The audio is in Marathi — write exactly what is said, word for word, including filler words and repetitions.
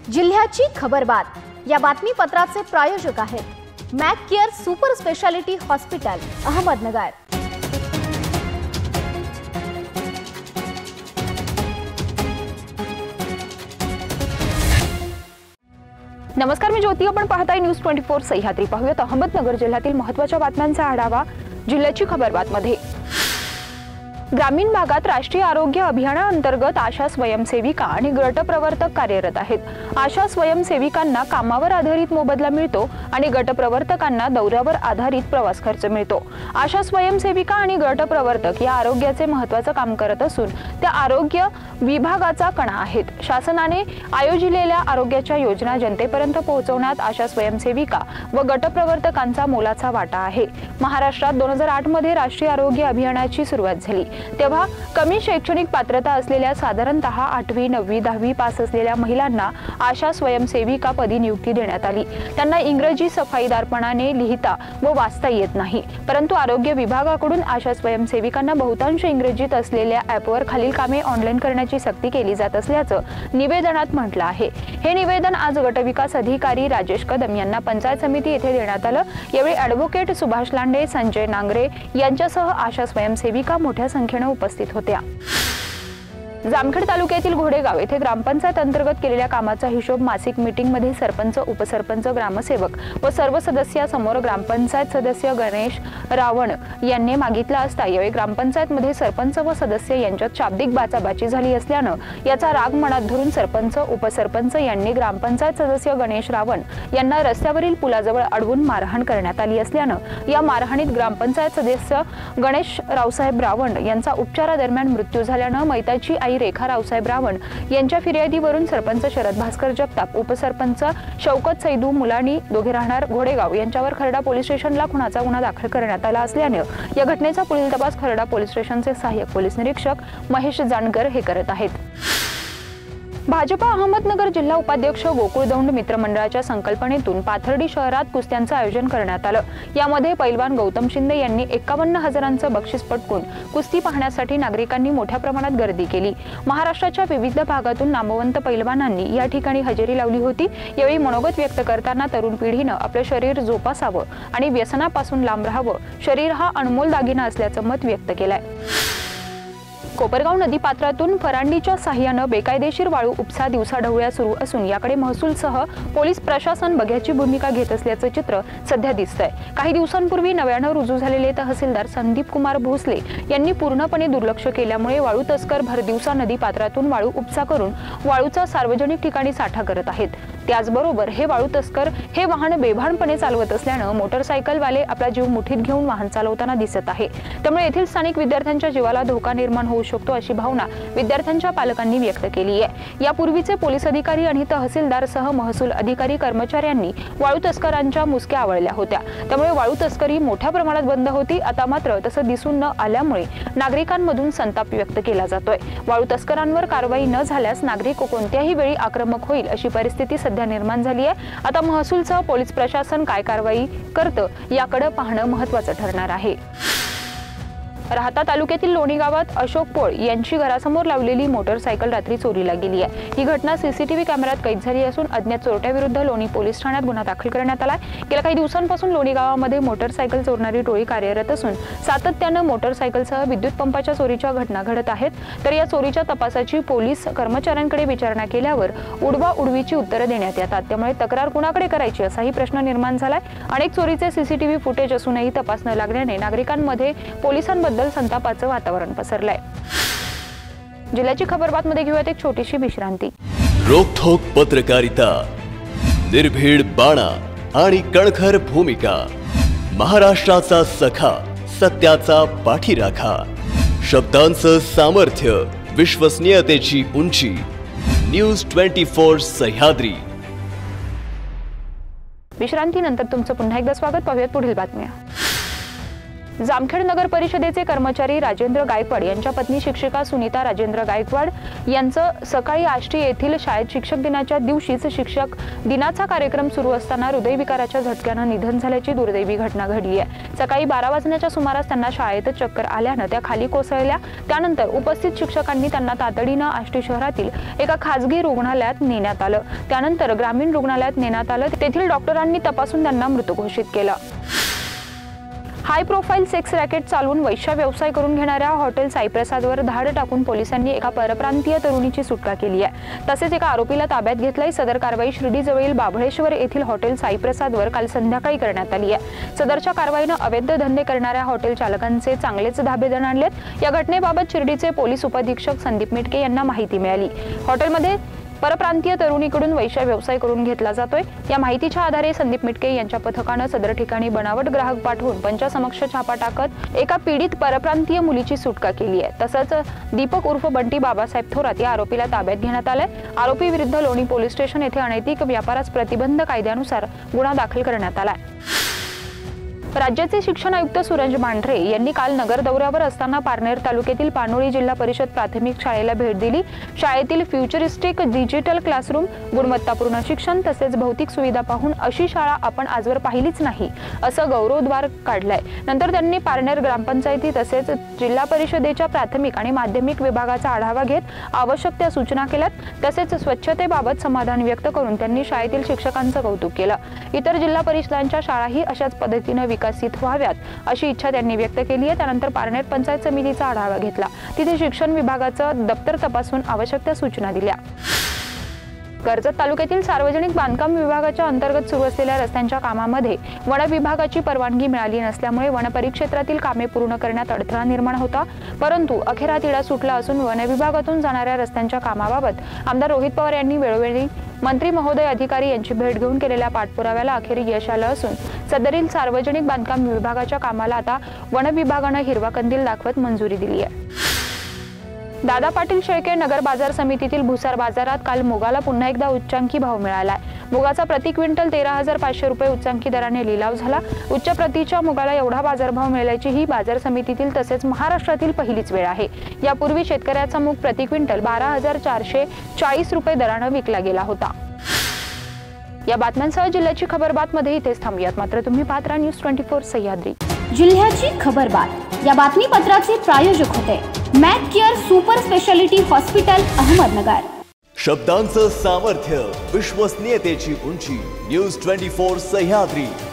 जिल्ह्याची खबरबात या बातमीपत्राचे प्रायोजक आहेत Mac care super speciality hospital Ahmednagar. नमस्कार, मी ज्योती। आपण पाहताय न्यूज चोवीस सह्याद्री। पाहूयात अहमदनगर जिल्ह्यातील महत्त्वाच्या बातम्यांचा आढावा जिल्ह्याची खबरबात मध्ये। ग्रामीण भागात राष्ट्रीय आरोग्य अभियानाअंतर्गत आशा स्वयंसेविका आणि गट प्रवर्तक कार्यरत आहेत। आशा स्वयंसेविकांना कामावर आधारित मोबदला मिळतो आणि गट प्रवर्तकांना दौऱ्यावर आधारित प्रवास खर्च मिळतो। आशा स्वयंसेविका आणि गट प्रवर्तक या आरोग्याचे महत्त्वाचे काम करत असून त्या आरोग्य विभागाचा कणा आहेत। शासनाने आयोजिलेल्या आरोग्याच्या योजना जनतेपर्यंत पोहोचवण्यात आशा स्वयंसेविका व गट प्रवर्तकांचा मोलाचा वाटा आहे। महाराष्ट्रात दोन हजार आठ मध्ये राष्ट्रीय आरोग्य अभियानाची सुरुवात झाली, तेव्हा कमी शैक्षणिक पात्रता असलेल्या साधारणतः आठवी नववी दहावी पास असलेल्या महिलांना आशा स्वयंसेविका पदी नियुक्ती देण्यात आली। त्यांना इंग्रजी सफाईदारपणाने लिहिता व वाचता येत नाही, परंतु आरोग्य विभागाकडून आशा स्वयंसेविकांना बहुतांश इंग्रजीत असलेल्या ॲपवर खालील कामे ऑनलाईन करण्याची सक्ती केली जात असल्याचं निवेदनात म्हटलं आहे। हे निवेदन आज गटविकास अधिकारी राजेश कदम यांना पंचायत समिती येथे देण्यात आलं। यावेळी ॲडव्होकेट सुभाष लांडे, संजय नांगरे यांच्यासह आशा स्वयंसेविका मोठ्या संख्येने उपस्थित होत्या। जामखेड तालुक्यातील घोडेगाव येथे ग्रामपंचायत अंतर्गत केलेल्या कामाचा हिशोब मासिक मीटिंग मध्ये सरपंच, उपसरपंच, ग्रामसेवक व सर्व सदस्यांसमोर ग्रामपंचायत सदस्य गणेश रावण यांनी मागितला असता यावेळी ग्रामपंचायत मध्ये सरपंच व सदस्य यांच्यात शाब्दिक बाचाबाची झाली असल्यानं याचा राग मनात धरून सरपंच, उपसरपंच यांनी ग्रामपंचायत सदस्य गणेश रावण यांना रस्त्यावरील पुलाजवळ अडवून मारहाण करण्यात आली असल्यानं या मारहाणीत ग्रामपंचायत सदस्य गणेश रावसाहेब रावण यांचा उपचारादरम्यान मृत्यू झाल्यानं मैताची आई रेखा रावसाहेब रावण यांच्या फिर्यादीवरून सरपंच शरद भास्कर जगताप, उपसरपंच शौकत सैदू मुलानी दोघे राहणार घोडेगाव यांच्यावर खरडा पोलीस स्टेशनला खुनाचा गुन्हा दाखल करण्यात आला असल्याने या घटनेचा पुढील तपास खरडा पोलीस स्टेशनचे सहाय्यक पोलीस निरीक्षक महेश जानकर हे करत आहेत। भाजपा अहमदनगर जिल्हा उपाध्यक्ष गोकुळ दौंड मित्रमंडळाच्या संकल्पनेतून पाथर्डी शहरात कुस्त्यांचं आयोजन करण्यात आलं। यामध्ये पैलवान गौतम शिंदे यांनी एकावन्न हजारांचं बक्षीस पटकून कुस्ती पाहण्यासाठी नागरिकांनी मोठ्या प्रमाणात गर्दी केली। महाराष्ट्राच्या विविध भागातून नामवंत पैलवानांनी या ठिकाणी हजेरी लावली होती। यावेळी मनोगत व्यक्त करताना तरुण पिढीनं आपलं शरीर जोपासावं आणि व्यसनापासून लांब राहावं। शरीर हा अनमोल दागिना असल्याचं मत व्यक्त केलंय। कोपरगाव नदीपात्रातून फरांडीच्या साह्यानं बेकायदेशीर वाळू उपसा दिवसाढवळ्या सुरू असून याकडे महसूलसह पोलीस प्रशासन बघ्याची भूमिका घेत असल्याचं चित्र सध्या दिसतंय। काही दिवसांपूर्वी नव्यानं रुजू झालेले तहसीलदार संदीप कुमार भोसले यांनी पूर्णपणे दुर्लक्ष केल्यामुळे वाळू तस्कर भरदिवसा नदीपात्रातून वाळू उपसा करून वाळूचा सार्वजनिक ठिकाणी साठा करत आहेत। त्याचबरोबर हे वाळू तस्कर हे वाहन बेभानपणे चालवत असल्यानं मोटरसायकलवाले आपला जीव मुठीत घेऊन वाहन चालवताना दिसत आहे। त्यामुळे येथील स्थानिक विद्यार्थ्यांच्या जीवाला धोका निर्माण होऊ शकतो अशी भावना विद्यार्थ्यांच्या पालकांनी व्यक्त केली आहे। यापूर्वीचे पोलीस अधिकारी आणि तहसीलदार सह महसूल अधिकारी कर्मचाऱ्यांनी वाळू तस्करांच्या मुसक्या आवळल्या होत्या, त्यामुळे वाळू तस्करी मोठ्या प्रमाणात बंद होती। आता मात्र तसं दिसून न आल्यामुळे नागरिकांमधून संताप व्यक्त केला जातोय। वाळू तस्करांवर कारवाई न झाल्यास नागरिक कोणत्याही वेळी आक्रमक होईल अशी परिस्थिती सध्या निर्माण झाली आहे। आता महसूलसह पोलीस प्रशासन काय कारवाई करतं याकडे पाहणं महत्त्वाचं ठरणार आहे। राहता तालुक्यातील लोणी गावात अशोक पोळ यांची घरासमोर लावलेली मोटरसायकल रात्री चोरीला गेली आहे। ही घटना सीसीटीव्ही कॅमेऱ्यात कैद झाली असून अज्ञात चोरट्याविरुद्ध लोणी पोलीस ठाण्यात गुन्हा दाखल करण्यात आलाय। गेल्या काही दिवसांपासून लोणी गावामध्ये मोटरसायकल चोरणारी टोळी कार्यरत असून सातत्यानं मोटरसायकलसह विद्युत पंपाच्या चोरीच्या घटना घडत आहेत। तर या चोरीच्या तपासाची पोलीस कर्मचाऱ्यांकडे विचारणा केल्यावर उडवा उडवीची उत्तरं देण्यात येतात, त्यामुळे तक्रार कुणाकडे करायची असाही प्रश्न निर्माण झालाय। अनेक चोरीचे सीसीटीव्ही फुटेज असूनही तपास न लागल्याने नागरिकांमध्ये पोलिसांबद्दल संतापाचं वातावरण पसरलंय। जिल्ह्याची खबरबात मध्ये घेऊयात एक छोटीशी विश्रांती। रोखोक पत्रकारिता, निर्भीड बाणा आणि कणखर भूमिका, महाराष्ट्राचा सखा, सत्याचा पाठीराखा, शब्दांचं सामर्थ्य, विश्वसनीयतेची उंची, न्यूज चोवीस सह्याद्री। विश्रांतीनंतर तुमचं पुन्हा एकदा स्वागत। पाहूयात पुढील बातम्या। जामखेड नगर परिषदेचे कर्मचारी राजेंद्र गायकवाड यांच्या पत्नी शिक्षिका सुनीता राजेंद्र गायकवाड यांचं सकाळी आष्टी येथील शाळेत शिक्षक दिनाच्या दिवशीच शिक्षक दिनाचा कार्यक्रम सुरू असताना हृदयविकाराच्या झटक्यानं निधन झाल्याची दुर्दैवी घटना घडली आहे। सकाळी बारा वाजण्याच्या सुमारास त्यांना शाळेत चक्कर आल्यानं त्या खाली कोसळल्या। त्यानंतर उपस्थित शिक्षकांनी त्यांना तातडीनं आष्टी शहरातील एका खासगी रुग्णालयात नेण्यात आलं। त्यानंतर ग्रामीण रुग्णालयात नेण्यात आलं। तेथील डॉक्टरांनी तपासून त्यांना मृत घोषित केलं। हाय प्रोफाईल सेक्स रॅकेट चालवून वैश्य व्यवसाय करून घेणाऱ्या हॉटेल साईप्रसादवर धाड टाकून पोलिसांनी एका परप्रांतीय तरुणीची सुटका केली आहे। तसेच एका आरोपीला ताब्यात घेतलाय। सदर कारवाई शिर्डीजवळील बाभळेश्वर येथील हॉटेल साईप्रसादवर काल संध्याकाळी करण्यात आली आहे। सदरच्या कारवाईनं अवैध धंदे करणाऱ्या हॉटेल चालकांचे चांगलेच धाबे दणाणलेत। या घटनेबाबत शिर्डीचे पोलीस उपअधीक्षक संदीप मिटके यांना माहिती मिळाली। हॉटेलमध्ये परप्रांतीय तरुणीकडून वैश्य व्यवसाय करून घेतला जातोय। या माहितीच्या आधारे संदीप मिटके यांच्या पथकानं सदर ठिकाणी बनावट ग्राहक पाठवून पंचासमक्ष छापा टाकत एका पीडित परप्रांतीय मुलीची सुटका केली आहे। तसंच दीपक उर्फ बंटी बाबासाहेब थोरात या आरोपीला ताब्यात घेण्यात आलंय। आरोपी विरुद्ध लोणी पोलीस स्टेशन येथे अनैतिक व्यापारास प्रतिबंध कायद्यानुसार गुन्हा दाखल करण्यात आलाय। राज्याचे शिक्षण आयुक्त सूरज मांढरे यांनी काल नगर दौऱ्यावर असताना पारनेर तालुक्यातील पानोळी जिल्हा परिषद प्राथमिक शाळेला भेट दिली। शाळेतील फ्युचरिस्टिक डिजिटल क्लासरूम, गुणवत्तापूर्ण शिक्षण तसेच भौतिक सुविधा पाहून अशी शाळा आपण आजवर पाहिलीच नाही असं गौरवोद्गार काढलाय। नंतर त्यांनी पारनेर ग्रामपंचायती तसेच जिल्हा परिषदेच्या प्राथमिक आणि माध्यमिक विभागाचा आढावा घेत आवश्यक त्या सूचना केल्यात। तसेच स्वच्छतेबाबत समाधान व्यक्त करून त्यांनी शाळेतील शिक्षकांचं कौतुक केलं। इतर जिल्हा परिषदांच्या शाळाही अशाच पद्धतीने विकसित व्हाव्यात अशी इच्छा त्यांनी व्यक्त केली आहे। त्यानंतर पारनेर पंचायत समितीचा आढावा घेतला। तिथे शिक्षण विभागाचं दप्तर तपासून आवश्यक त्या सूचना दिल्या। कर्जत तालुक्यातील सार्वजनिक बांधकाम विभागाच्या अंतर्गत सुरू असलेल्या रस्त्यांच्या कामामध्ये वन विभागाची परवानगी मिळाली नसल्यामुळे वन परिक्षेत्रातील कामे पूर्ण करण्यात अडथळा निर्माण होता। परंतु अखेर तिढा सुटला असून वन विभागातून जाणाऱ्या रस्त्यांच्या कामाबाबत आमदार रोहित पवार यांनी वेळोवेळी मंत्री महोदय अधिकारी यांची भेट घेऊन केलेल्या पाठपुराव्याला अखेर यश आलं असून सदरील सार्वजनिक बांधकाम विभागाच्या कामाला आता वन विभागानं हिरवा कंदील दाखवत मंजुरी दिली आहे। दादा पाटील शेळके नगर बाजार समितीतील भुसार बाजारात काल मुगाला पुन्हा एकदा उच्चांकी भाव मिळाला। मुगाचा प्रति क्विंटल तेरा हजार पाचशे रुपये उच्चांकी दराने लिलाव झाला। उच्च प्रतीच्या मुगाला एवढा बाजारभाव मिळाल्याची ही बाजार समितीतील तसेच महाराष्ट्रातील पहिलीच वेळ आहे। यापूर्वी शेतकऱ्याचा मूग प्रति क्विंटल बारा हजार चारशे चाळीस रुपये दराने विकला गेला होता। या बातम्यांसह जिल्ह्याची खबरबात मध्ये इथेच थांबूयात। मात्र तुम्ही पाहत राहा न्यूज ट्वेंटी फोर सह्याद्री। जिल्ह्याची खबरबात या बातमीपत्राचे प्रायोजक होते Mac care super speciality hospital Ahmednagar. शब्दांचं सामर्थ्य, विश्वसनीयतेची उंची, न्यूज ट्वेंटी फोर सह्याद्री।